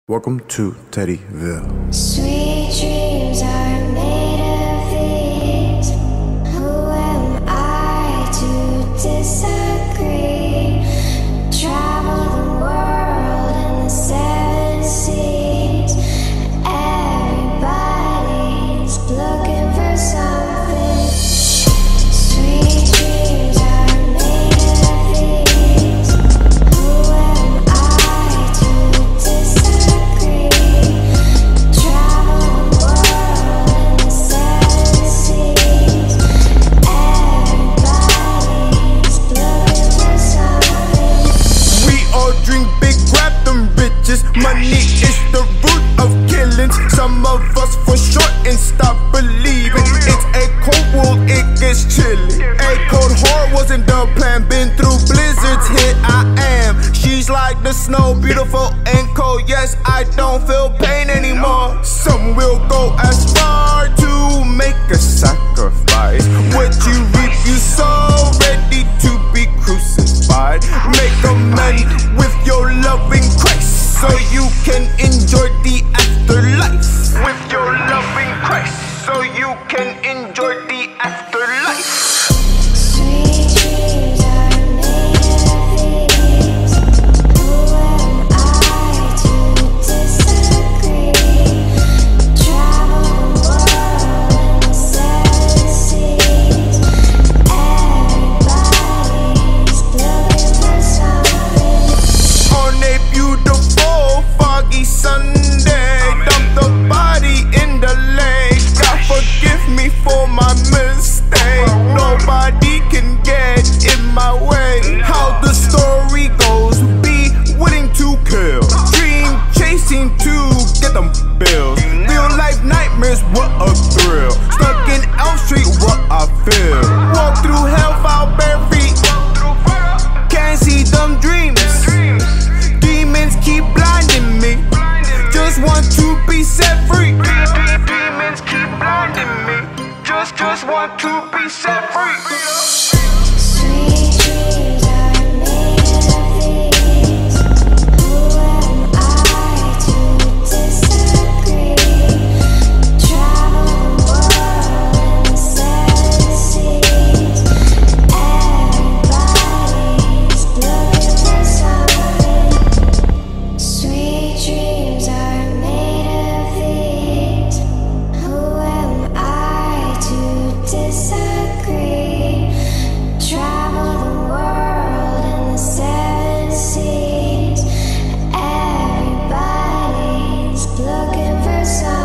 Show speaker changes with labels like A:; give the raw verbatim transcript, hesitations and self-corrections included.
A: Welcome to Teddyville.
B: Sweet dreams are made of these. Who am I to disagree? Travel the world in the seven seas. Everybody's looking for something. Sweet dreams are made of these. Who am I to disagree?
C: Money is the root of killings. Some of us for short and stop believing. It's a cold world, it gets chilly. A cold heart wasn't the plan. Been through blizzards, here I am. She's like the snow, beautiful and cold. Yes, I don't feel pain anymore. Some will go as far to make a sacrifice. What you reap, you sow, ready to be crucified. Make amends with your loving Christ, so you can enjoy the afterlife. With your loving Christ, so you can enjoy the afterlife.
B: Sweet dreams are made of these. Who am I to disagree? Travel the world in the seven seas. Everybody's looking for something.
C: On a beautiful foggy Sunday, dump the body in the lake. God forgive me for my mistake. Nobody can get in my way. How the story goes, be willing to kill. Dream chasing to get them bills. Real life nightmares, what a thrill. Stuck in Elm Street, what I feel. Walk through hellfire buried. Can't see them dreams. Demons keep blinding me. Just want to be set free. Demons keep blinding me. Just, just want to be set free.
B: Sweet dreams are made of these. Who am I to disagree? Travel the world in the seven seas. Everybody's looking for something. Sweet dreams are made of these. Who am I to disagree? Travel the world in the seven seas. Everybody's looking for something.